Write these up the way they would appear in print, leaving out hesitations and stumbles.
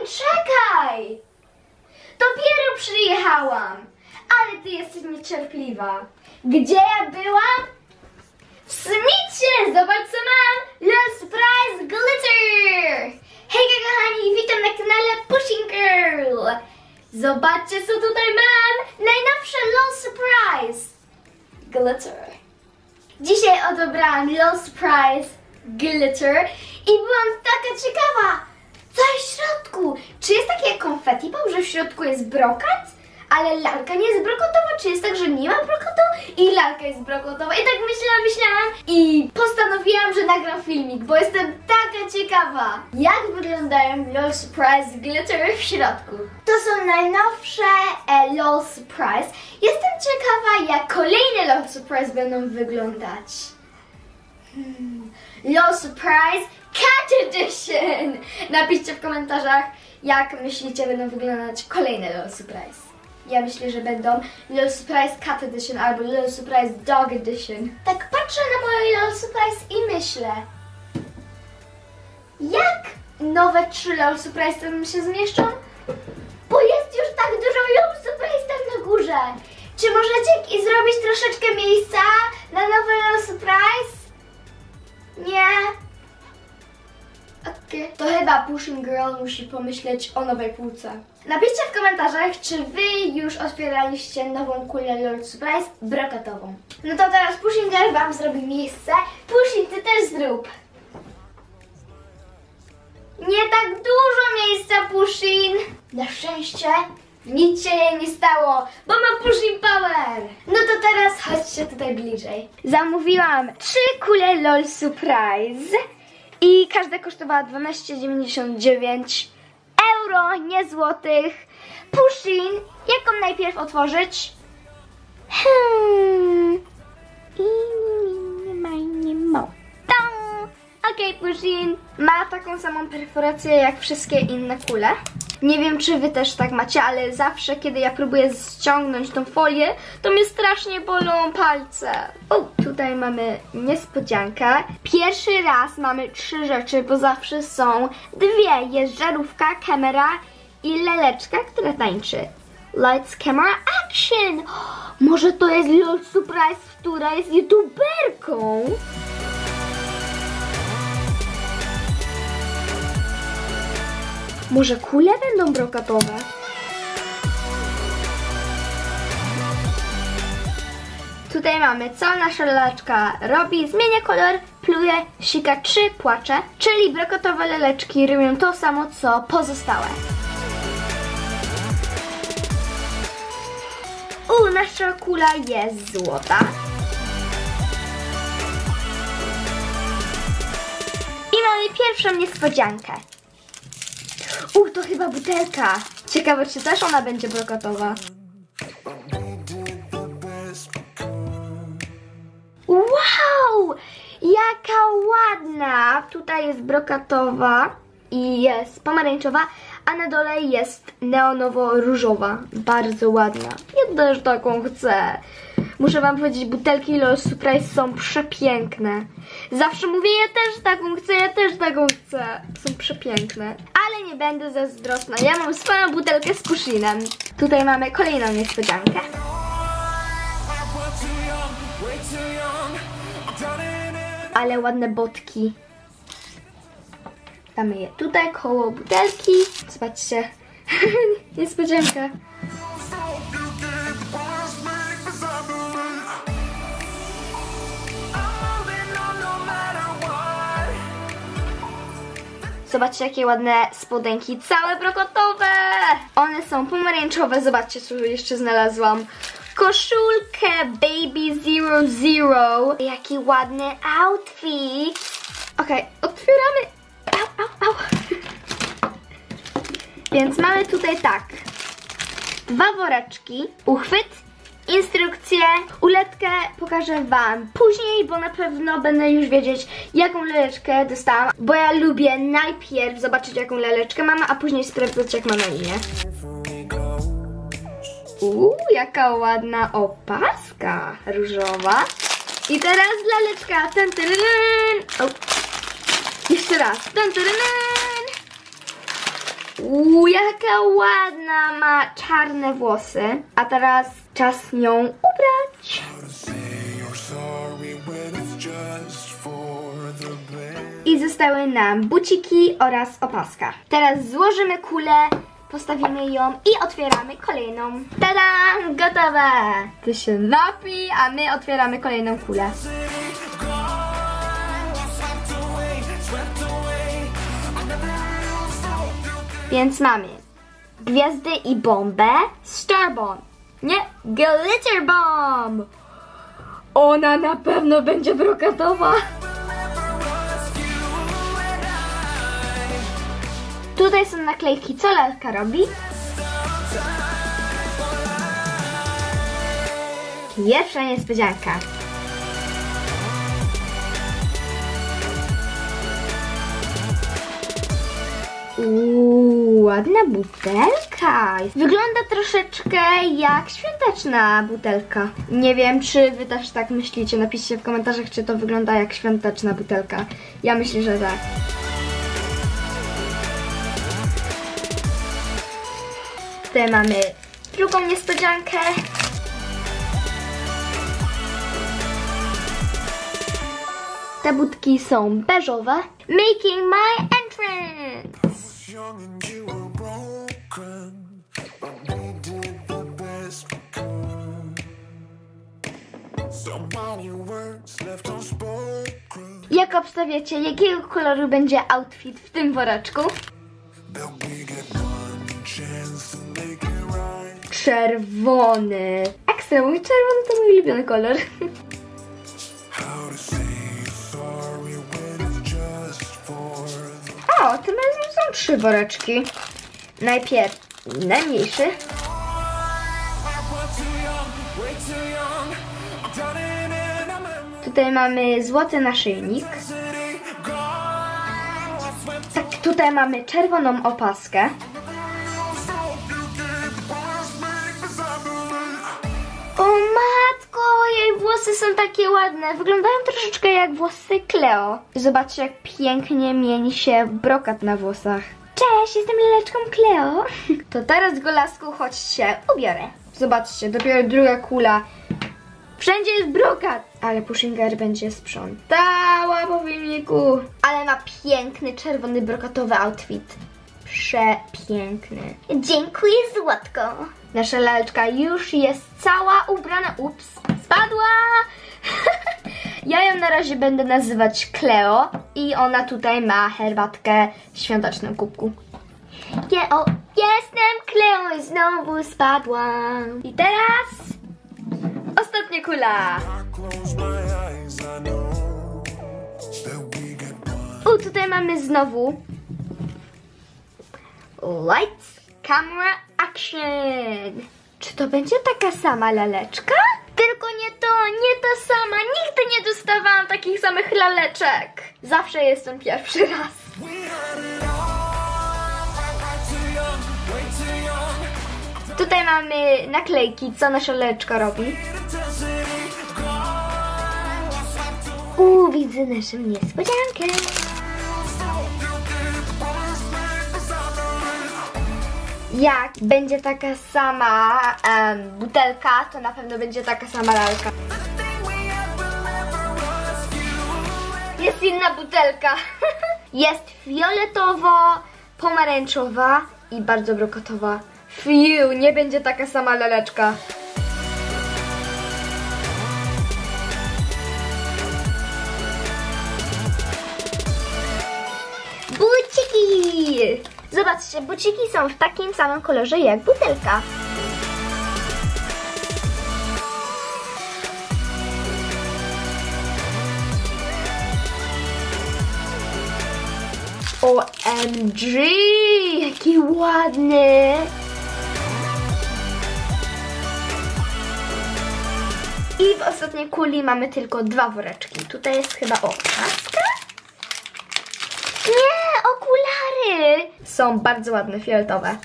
czekaj! Dopiero przyjechałam, ale ty jesteś niecierpliwa. Gdzie ja byłam? W Smithsie! Zobacz co mam! LOL Surprise Glitter! Hejka kochani, witam na kanale Pushing Girl! Zobaczcie co tutaj mam! Najnowsze LOL Surprise Glitter. Dzisiaj odebrałam LOL Surprise Glitter i byłam taka ciekawa, co jest w środku. Czy jest takie konfetti, że w środku jest brokat? Ale lalka nie jest brokatowa, czy jest tak, że nie ma brokatu i lalka jest brokatowa. I tak myślałam i postanowiłam, że nagram filmik, bo jestem taka ciekawa, jak wyglądają LOL Surprise Glitter w środku. To są najnowsze LOL Surprise. Jestem ciekawa, jak kolejne LOL Surprise będą wyglądać. LOL Surprise Cat Edition! Napiszcie w komentarzach, jak myślicie, będą wyglądać kolejne LOL Surprise. Ja myślę, że będą LOL Surprise Cat Edition albo LOL Surprise Dog Edition. Tak patrzę na moje LOL Surprise i myślę, jak nowe 3 LOL Surprise tam się zmieszczą? Bo jest już tak dużo LOL Surprise tam na górze. Czy możecie zrobić troszeczkę miejsca na nowe LOL Surprise? Nie? Okay. To chyba Pushing Girl musi pomyśleć o nowej półce. Napiszcie w komentarzach, czy wy już otwieraliście nową kulę LOL Surprise brokatową. No to teraz Pushing Girl wam zrobi miejsce. Pushing, ty też zrób. Nie tak dużo miejsca, Pushing. Na szczęście nic się jej nie stało, bo ma Pushing Power. No to teraz chodźcie tutaj bliżej. Zamówiłam 3 kule LOL Surprise. I każda kosztowała 12,99 euro, nie złotych. Pushing, jaką najpierw otworzyć? Okej, Pushing ma taką samą perforację jak wszystkie inne kule. Nie wiem, czy wy też tak macie, ale zawsze, kiedy ja próbuję ściągnąć tą folię, to mnie strasznie bolą palce. Tutaj mamy niespodziankę. Pierwszy raz mamy 3 rzeczy, bo zawsze są 2. Jest żarówka, kamera i leleczka, która tańczy. Lights, camera, action! Może to jest LOL Surprise, która jest youtuberką? Może kule będą brokatowe? Tutaj mamy, co nasza leleczka robi. Zmienia kolor, pluje, sika, czy płacze. Czyli brokatowe leleczki robią to samo, co pozostałe. Nasza kula jest złota. I mamy pierwszą niespodziankę. To chyba butelka. Ciekawe, czy też ona będzie brokatowa. Wow! Jaka ładna! Tutaj jest brokatowa i jest pomarańczowa, a na dole jest neonowo-różowa. Bardzo ładna. Ja też taką chcę. Muszę wam powiedzieć, butelki LOL Surprise są przepiękne. Zawsze mówię, ja też taką chcę. Są przepiękne. Ale nie będę zazdrosna. Ja mam swoją butelkę z Pushinem. Tutaj mamy kolejną niespodziankę. Ale ładne botki. Damy je tutaj koło butelki. Zobaczcie. Niespodzianka. Zobaczcie, jakie ładne spodenki, całe brokatowe. One są pomarańczowe. Zobaczcie, co jeszcze znalazłam. Koszulkę Baby 00. Jaki ładny outfit. Okej, otwieramy. Au. Więc mamy tutaj tak. 2 woreczki, uchwyt, instrukcję, uletkę pokażę wam później, bo na pewno będę już wiedzieć, jaką leleczkę dostałam, bo ja lubię najpierw zobaczyć, jaką leleczkę mam, a później sprawdzać, jak ma na imię. Jaka ładna opaska różowa. I teraz laleczka. Jeszcze raz. Jaka ładna, ma czarne włosy. A teraz czas nią ubrać. I zostały nam buciki oraz opaska. Teraz złożymy kulę, postawimy ją i otwieramy kolejną. Tada! Gotowe! Ty się napij, a my otwieramy kolejną kulę. Więc mamy gwiazdy i bombę. Star Bomb. Nie, Glitter Bomb. Ona na pewno będzie brokatowa. Tutaj są naklejki, co lalka robi. Pierwsza niespodzianka. Ładna butelka. Wygląda troszeczkę jak świąteczna butelka. Nie wiem, czy wy też tak myślicie. Napiszcie w komentarzach, czy to wygląda jak świąteczna butelka. Ja myślę, że tak. Tutaj mamy drugą niespodziankę. Te budki są beżowe. Making my entrance. Jak obstawiacie, jakiego koloru będzie outfit w tym woreczku? Czerwony. Ekstra, mój czerwony to mój ulubiony kolor. O, tym razem są 3 woreczki. Najpierw najmniejszy. Tutaj mamy złoty naszyjnik. Tak, tutaj mamy czerwoną opaskę. O matko, jej włosy są takie ładne. Wyglądają troszeczkę jak włosy Cleo. Zobaczcie, jak pięknie mieni się brokat na włosach. Cześć, jestem laleczką Cleo. To teraz, golasku, chodź się ubiorę. Zobaczcie, dopiero druga kula. Wszędzie jest brokat. Ale Pushinger będzie sprzątała po filmiku. Ale ma piękny, czerwony, brokatowy outfit. Przepiękny. Dziękuję, złotko. Nasza laleczka już jest cała ubrana. Ups, spadła. Ja ją na razie będę nazywać Cleo. I ona tutaj ma herbatkę w świątecznym kubku. Jestem Cleo i znowu spadłam. I teraz ostatnia kula. Tutaj mamy znowu Lights, Camera, Action. Czy to będzie taka sama laleczka? Tylko nie to, nie ta sama. Nigdy nie dostawałam takich samych laleczek. Zawsze jestem pierwszy raz. Tutaj mamy naklejki, co nasza laleczka robi. Widzę naszą niespodziankę. Jak będzie taka sama butelka, to na pewno będzie taka sama lalka. Jest inna butelka. Jest fioletowo-pomarańczowa i bardzo brokatowa. Fiu, nie będzie taka sama laleczka. Buciki! Zobaczcie, buciki są w takim samym kolorze jak butelka. OMG! Jaki ładny! I w ostatniej kuli mamy tylko 2 woreczki. Tutaj jest chyba opaska? Nie, okulary! Są bardzo ładne, fioletowe.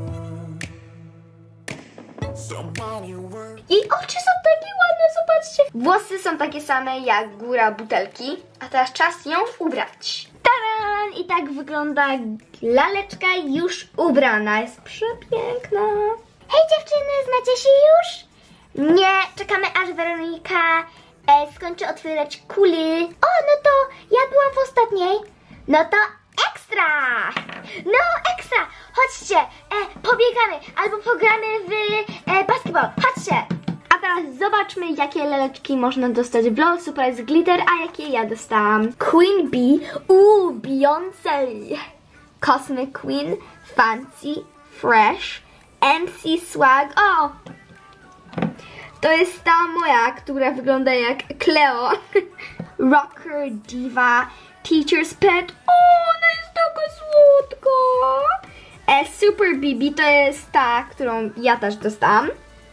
Jej oczy są takie ładne, zobaczcie. Włosy są takie same jak góra butelki. A teraz czas ją ubrać. Tada! I tak wygląda laleczka już ubrana. Jest przepiękna. Hej dziewczyny, znacie się już? Nie, czekamy aż Weronika skończy otwierać kuli. O, no to ja byłam w ostatniej. No to ekstra! No ekstra! Chodźcie, pobiegamy albo pogramy w basketball. Chodźcie! A teraz zobaczmy, jakie laleczki można dostać w LOL Surprise Glitter, a jakie ja dostałam. Queen Bee, Beyoncé, Cosmic Queen, Fancy, Fresh, MC Swag. O! To jest ta moja, która wygląda jak Cleo. Rocker, Diva, Teacher's Pet. O, ona jest taka słodka. Super BB to jest ta, którą ja też dostałam.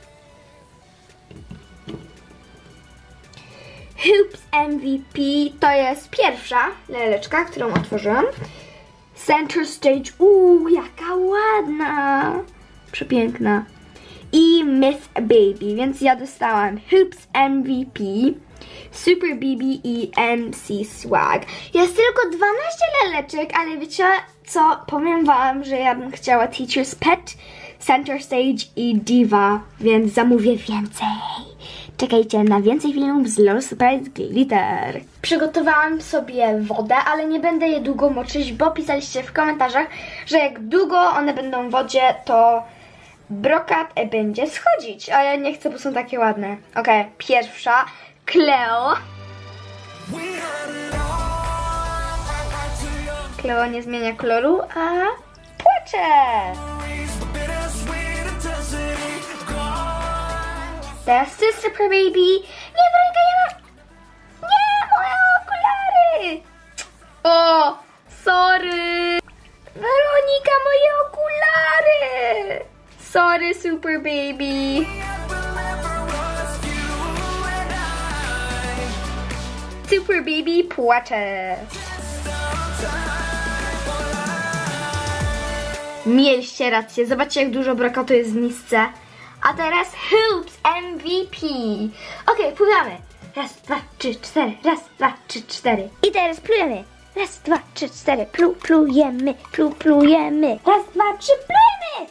Hoops MVP to jest pierwsza laleczka, którą otworzyłam. Center Stage, jaka ładna. Przepiękna. I Miss Baby, więc ja dostałam Hoops MVP, Super BB i MC Swag. Jest tylko 12 laleczek, ale wiecie co? Powiem wam, że ja bym chciała Teacher's Pet, Center Stage i Diva, więc zamówię więcej. Czekajcie na więcej filmów z LOL Surprise Glitter. Przygotowałam sobie wodę, ale nie będę je długo moczyć, bo pisaliście w komentarzach, że jak długo one będą w wodzie, to brokat będzie schodzić, a ja nie chcę, bo są takie ładne. Okej, pierwsza, Cleo. Cleo nie zmienia koloru, a płacze. Teraz Super Baby. Nie, Weronika, nie, moje okulary. O, sorry. Weronika, moje okulary. Sorry, Super Baby. Super Baby płacze. Mieliście rację. Zobaczcie, jak dużo brokatu jest w misce. A teraz Hoops MVP. Okej, pływamy. Raz, dwa, trzy, cztery. Raz, dwa, trzy, cztery. I teraz plujemy. Raz, dwa, trzy, cztery. Plujemy. Plujemy. Raz, dwa, trzy, plujemy.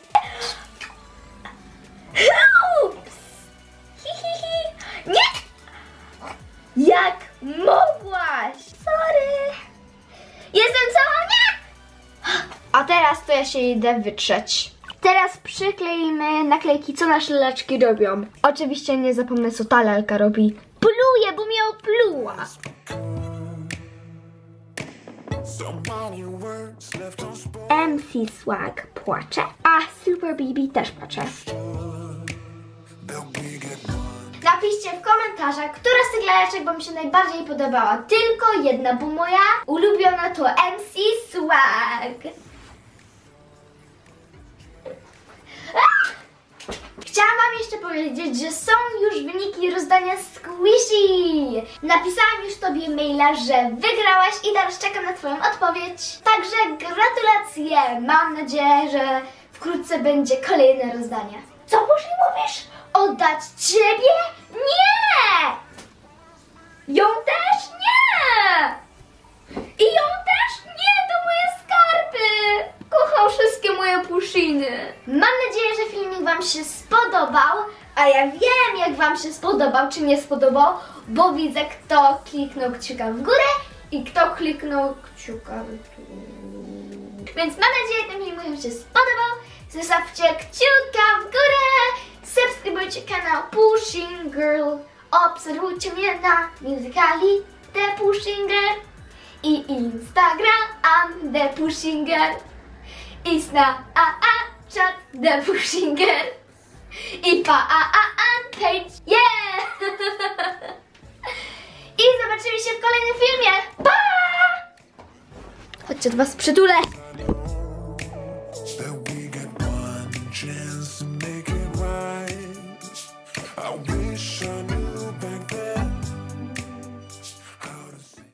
Hoops! Nie! Jak mogłaś? Sorry. Jestem cała, nie! A teraz to ja się idę wytrzeć. Teraz przykleimy naklejki, co nasze laleczki robią. Oczywiście nie zapomnę, co ta lalka robi. Pluje, bo mnie opluła. MC Swag płacze, a Super BB też płacze. Napiszcie w komentarzach, która z tych laleczek wam się najbardziej podobała. Tylko jedna, bo moja ulubiona to MC Swag. Chciałam wam jeszcze powiedzieć, że są już wyniki rozdania Squishy. Napisałam już tobie maila, że wygrałaś i teraz czekam na twoją odpowiedź. Także gratulacje. Mam nadzieję, że wkrótce będzie kolejne rozdanie. Co Buzi mówisz? Oddać ciebie? Nie! Ją też nie! I ją też nie! To moje skarpy! Kocham wszystkie moje pushiny. Mam nadzieję, że filmik wam się spodobał, a ja wiem, jak wam się spodobał, czy nie spodobał, bo widzę, kto kliknął kciuka w górę i kto kliknął kciuka w dół. Więc mam nadzieję, że ten filmik wam się spodobał. Zostawcie kciuka w górę, subskrybujcie kanał Pushing Girl, obserwujcie mnie na Musical.ly The Pushing Girl i Instagram The Pushing Girl i Snapchat The Pushing Girl i page, yeah! I zobaczymy się w kolejnym filmie. Pa! Chodźcie, do was przytulę.